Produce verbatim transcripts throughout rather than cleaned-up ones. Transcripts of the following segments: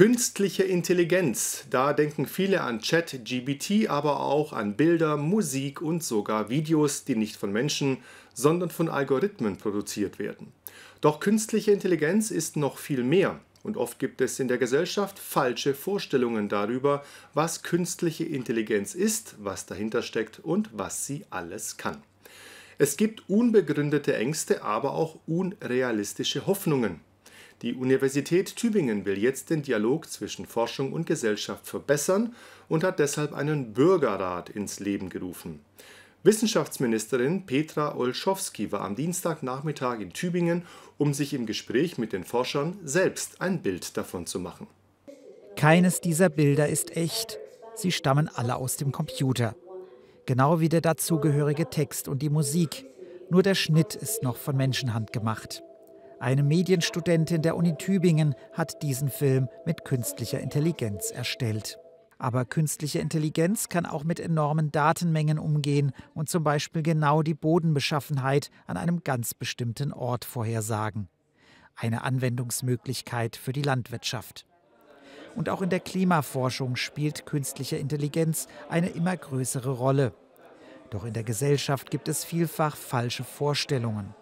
Künstliche Intelligenz, da denken viele an ChatGPT, aber auch an Bilder, Musik und sogar Videos, die nicht von Menschen, sondern von Algorithmen produziert werden. Doch künstliche Intelligenz ist noch viel mehr und oft gibt es in der Gesellschaft falsche Vorstellungen darüber, was künstliche Intelligenz ist, was dahinter steckt und was sie alles kann. Es gibt unbegründete Ängste, aber auch unrealistische Hoffnungen. Die Universität Tübingen will jetzt den Dialog zwischen Forschung und Gesellschaft verbessern und hat deshalb einen Bürgerrat ins Leben gerufen. Wissenschaftsministerin Petra Olschowski war am Dienstagnachmittag in Tübingen, um sich im Gespräch mit den Forschern selbst ein Bild davon zu machen. Keines dieser Bilder ist echt. Sie stammen alle aus dem Computer. Genau wie der dazugehörige Text und die Musik. Nur der Schnitt ist noch von Menschenhand gemacht. Eine Medienstudentin der Uni Tübingen hat diesen Film mit künstlicher Intelligenz erstellt. Aber künstliche Intelligenz kann auch mit enormen Datenmengen umgehen und zum Beispiel genau die Bodenbeschaffenheit an einem ganz bestimmten Ort vorhersagen. Eine Anwendungsmöglichkeit für die Landwirtschaft. Und auch in der Klimaforschung spielt künstliche Intelligenz eine immer größere Rolle. Doch in der Gesellschaft gibt es vielfach falsche Vorstellungen.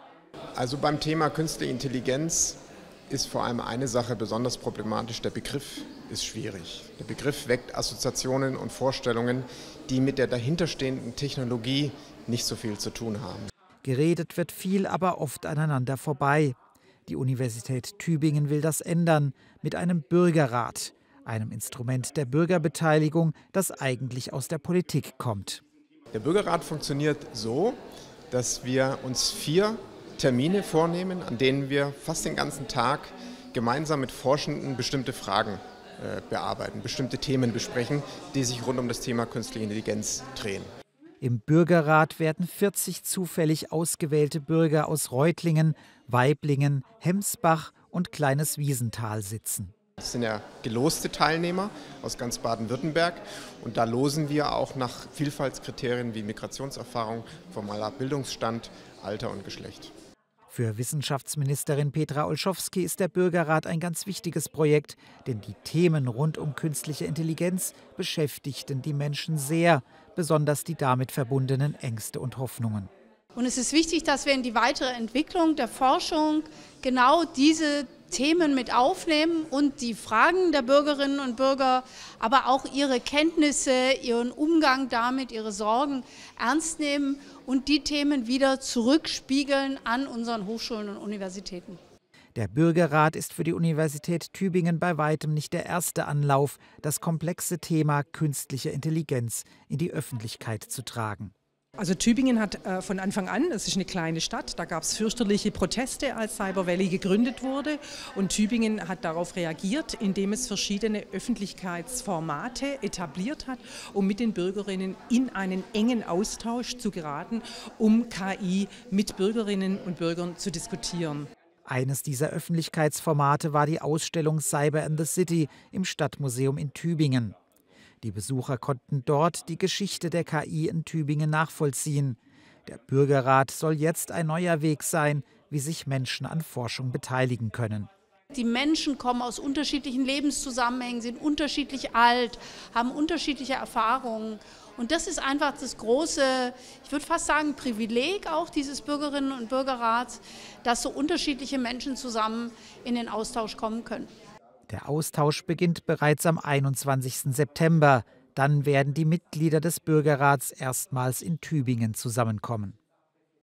Also beim Thema Künstliche Intelligenz ist vor allem eine Sache besonders problematisch. Der Begriff ist schwierig. Der Begriff weckt Assoziationen und Vorstellungen, die mit der dahinterstehenden Technologie nicht so viel zu tun haben. Geredet wird viel, aber oft aneinander vorbei. Die Universität Tübingen will das ändern mit einem Bürgerrat, einem Instrument der Bürgerbeteiligung, das eigentlich aus der Politik kommt. Der Bürgerrat funktioniert so, dass wir uns vier Termine vornehmen, an denen wir fast den ganzen Tag gemeinsam mit Forschenden bestimmte Fragen äh, bearbeiten, bestimmte Themen besprechen, die sich rund um das Thema Künstliche Intelligenz drehen. Im Bürgerrat werden vierzig zufällig ausgewählte Bürger aus Reutlingen, Waiblingen, Hemsbach und Kleines Wiesental sitzen. Das sind ja geloste Teilnehmer aus ganz Baden-Württemberg und da losen wir auch nach Vielfaltskriterien wie Migrationserfahrung, formaler Bildungsstand, Alter und Geschlecht. Für Wissenschaftsministerin Petra Olschowski ist der Bürgerrat ein ganz wichtiges Projekt, denn die Themen rund um künstliche Intelligenz beschäftigten die Menschen sehr, besonders die damit verbundenen Ängste und Hoffnungen. Und es ist wichtig, dass wir in die weitere Entwicklung der Forschung genau diese Themen mit aufnehmen und die Fragen der Bürgerinnen und Bürger, aber auch ihre Kenntnisse, ihren Umgang damit, ihre Sorgen ernst nehmen und die Themen wieder zurückspiegeln an unseren Hochschulen und Universitäten. Der Bürgerrat ist für die Universität Tübingen bei weitem nicht der erste Anlauf, das komplexe Thema künstliche Intelligenz in die Öffentlichkeit zu tragen. Also Tübingen hat äh, von Anfang an, es ist eine kleine Stadt, da gab es fürchterliche Proteste, als Cyber Valley gegründet wurde. Und Tübingen hat darauf reagiert, indem es verschiedene Öffentlichkeitsformate etabliert hat, um mit den Bürgerinnen in einen engen Austausch zu geraten, um K I mit Bürgerinnen und Bürgern zu diskutieren. Eines dieser Öffentlichkeitsformate war die Ausstellung Cyber in the City im Stadtmuseum in Tübingen. Die Besucher konnten dort die Geschichte der K I in Tübingen nachvollziehen. Der Bürgerrat soll jetzt ein neuer Weg sein, wie sich Menschen an Forschung beteiligen können. Die Menschen kommen aus unterschiedlichen Lebenszusammenhängen, sind unterschiedlich alt, haben unterschiedliche Erfahrungen. Und das ist einfach das große, ich würde fast sagen, Privileg auch dieses Bürgerinnen- und Bürgerrats, dass so unterschiedliche Menschen zusammen in den Austausch kommen können. Der Austausch beginnt bereits am einundzwanzigsten September. Dann werden die Mitglieder des Bürgerrats erstmals in Tübingen zusammenkommen.